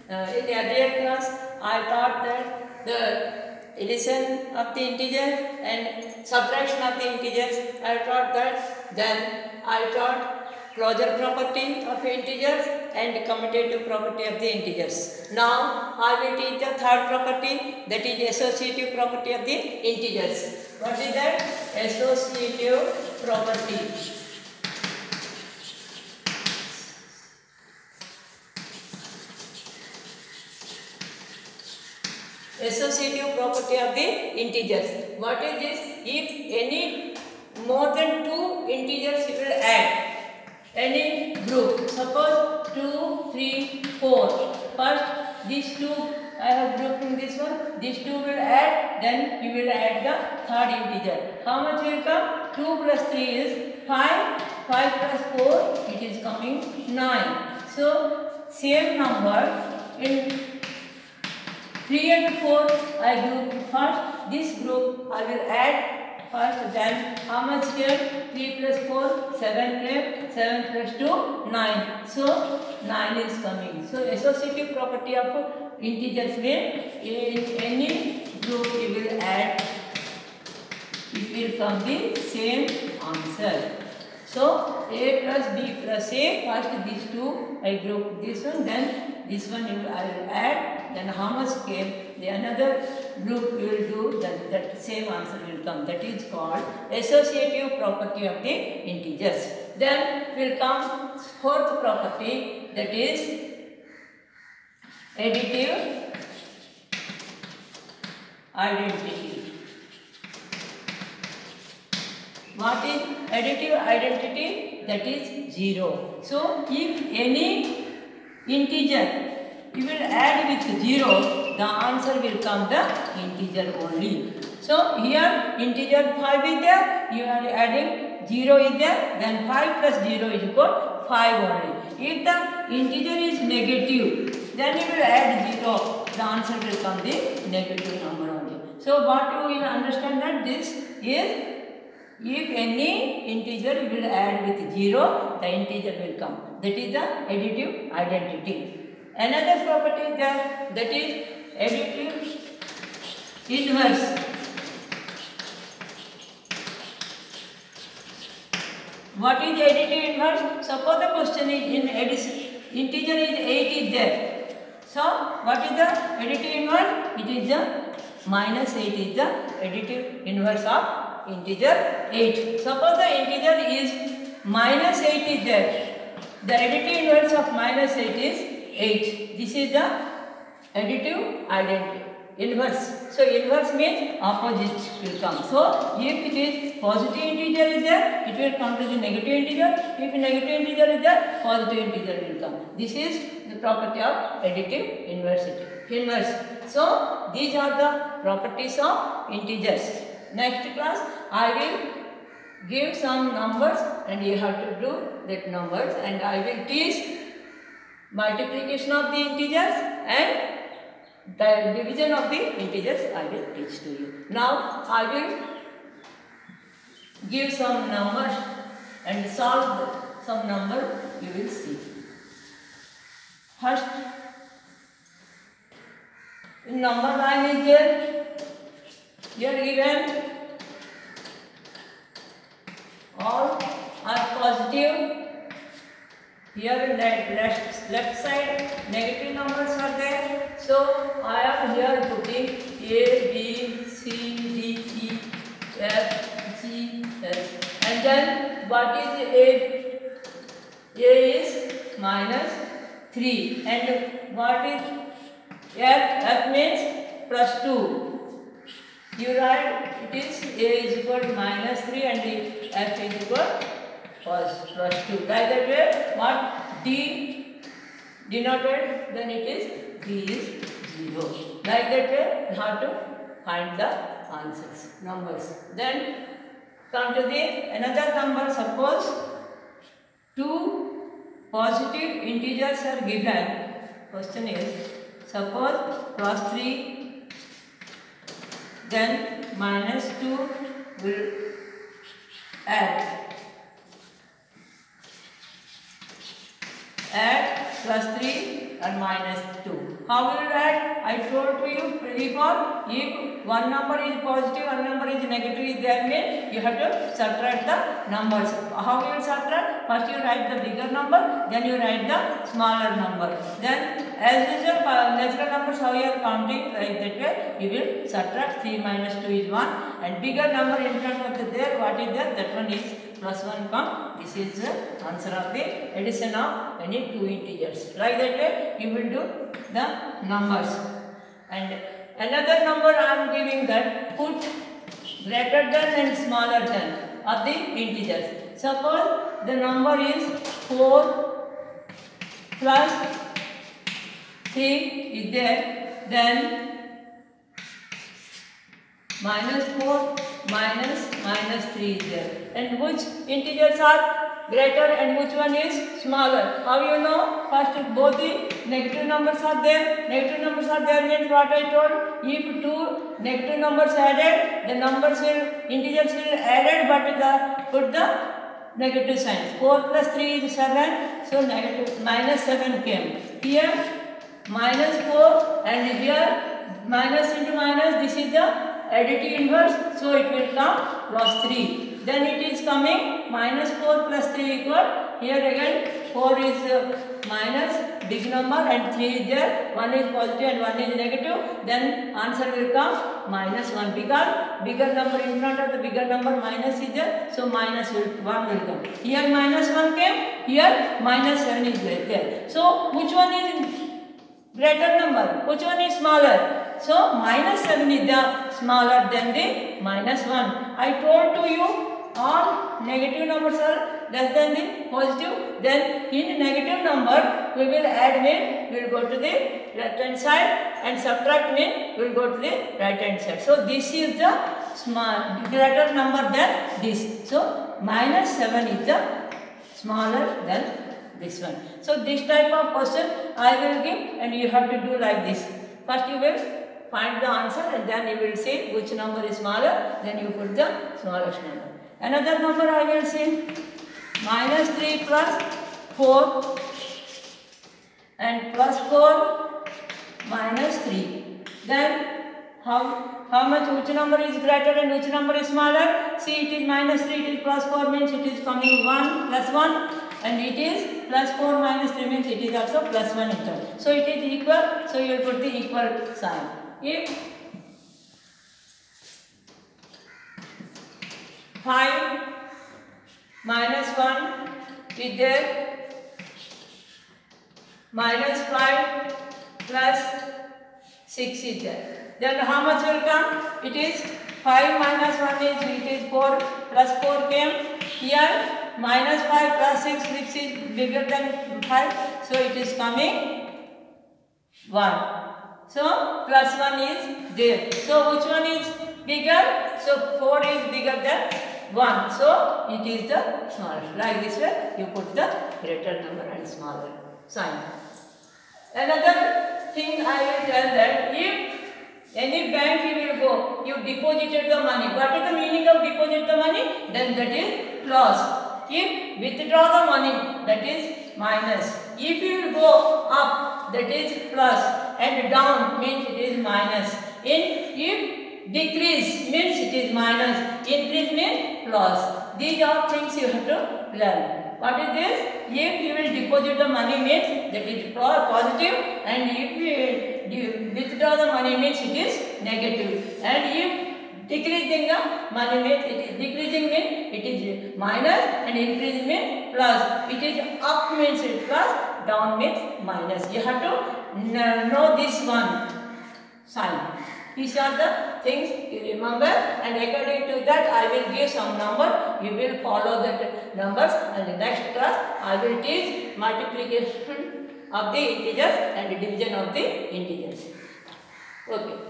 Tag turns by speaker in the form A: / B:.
A: In earlier class, I taught that the addition of the integers and subtraction of the integers. I taught that. Then I taught closure property of integers and commutative property of the integers. Now I will teach the third property, that is associative property of the integers. What is that? Associative property. Associative property of the integers. What is this? If any more than two integers you will add, any group, suppose 2, 3, 4. First, these two I have grouped in this one. These two will add, then you will add the third integer. How much will come? 2 plus 3 is 5. 5 plus 4, it is coming 9. So, same number in 3 and 4 I group first. This group I will add first, then how much here? 3 plus 4, 7 came, 7 plus 2, 9. So 9 is coming. So associative property of integers means in any group you will add, it will come the same answer. So A plus B plus A, first these two I group this one, then this one I will add, then how much came, the another group you will do, that same answer will come. That is called associative property of the integers. Then will come fourth property, that is additive identity. What is additive identity? That is 0. So if any integer you will add with 0, the answer will come the integer only. So here integer 5 is there, you are adding 0 is there, then 5 plus 0 is equal 5 only. If the integer is negative, then you will add 0, the answer will come the negative number only. So what you will understand that this is, if any integer you will add with 0, the integer will come. That is the additive identity. Another property is there, that is additive inverse. What is additive inverse? Suppose the question is in addition, integer is 8 is there. So what is the additive inverse? It is the minus 8 is the additive inverse of integer 8. Suppose the integer is minus 8 is there. The additive inverse of minus 8 is 8. This is the additive identity inverse. So inverse means opposite will come. So if it is positive integer is there, it will come to the negative integer. If negative integer is there, positive integer will come. This is the property of additive inverse. So these are the properties of integers. Next class I will give some numbers and you have to do that numbers, and I will teach multiplication of the integers and the division of the integers I will teach to you. Now I will give some numbers and solve some number, you will see. First, in number line is there, here given all are positive. Here in left side negative numbers are there. So I am here putting A, B, C, D, E, F, G, H. And then what is A? A is minus 3. And what is F? F means plus 2. You write it is A is equal to minus 3 and F is equal plus 2. Like that way, what D denoted, then it is D is 0. Like that way, you have to find the answers, numbers. Then come to the another number. Suppose two positive integers are given. Question is, suppose plus 3, then minus 2 will add plus 3 and minus 2. How will you add? I told to you before, if one number is positive, one number is negative, is there means you have to subtract the numbers. How you will subtract? First you write the bigger number, then you write the smaller number. Then as usual, natural numbers how you are counting, like that way you will subtract. 3 minus 2 is 1, and bigger number in front of the there, what is there? That one is plus 1 come. This is the answer of the addition of any two integers. Like that way you will do the numbers. And another number I am giving that, put greater than and smaller than of the integers. Suppose the number is 4 plus 3 is there, then minus 4 minus 3 is there. And which integers are greater and which one is smaller? How you know? First both the negative numbers are there. Negative numbers are there means what I told. If two negative numbers added, the numbers will, integers will added, but put the negative signs. 4 plus 3 is 7, so negative minus 7 came. Here minus 4 and here minus into minus, this is the additive inverse, so it will come plus 3. Then it is coming minus 4 plus 3 equal, here again 4 is minus big number and 3 is there, 1 is positive and 1 is negative, then answer will come minus 1, because bigger number in front of the bigger number minus is there, so minus 1 will come. Here minus 1 came, here minus 7 is there. So which one is greater number, which one is smaller? So minus 7 is the smaller than the minus 1. I told to you all negative numbers are less than the positive. Then in negative number we will add mean we will go to the left hand side, and subtract mean we will go to the right hand side. So this is the greater number than this. So minus 7 is the smaller than this one. So this type of question I will give, and you have to do like this. First you will find the answer, and then you will see which number is smaller, then you put the smallest number. Another number I will see, minus 3 plus 4 and plus 4 minus 3. Then how much, which number is greater and which number is smaller? See, it is minus 3, it is plus 4 means it is coming 1 plus 1, and it is plus 4 minus 3 means it is also plus 1 equal. So it is equal, so you will put the equal sign. If 5 minus 1 is there, minus 5 plus 6 is there, then how much will come? It is 5 minus 1 is, it is 4 plus 4 came. Here minus 5 plus 6, which is bigger than 5, so it is coming 1. So plus 1 is there. So which one is bigger? So 4 is bigger than 1. So it is the smaller. Like this way you put the greater number and smaller sign. Another thing I will tell that, if any bank you will go, you deposited the money. What is the meaning of deposit the money? Then that is plus. If withdraw the money, that is minus. If you will go up, that is plus, and down means it is minus. If decrease means it is minus, increase means plus. These are things you have to learn. What is this? If you will deposit the money means that is positive, and if you withdraw the money means it is negative. And if decreasing the money means it is decreasing means it is minus, and increasing means plus. It is up means it plus, down means minus. You have to know this one sign. These are the things you remember, and according to that I will give some number. You will follow that numbers, and the next class I will teach multiplication of the integers and division of the integers. Okay.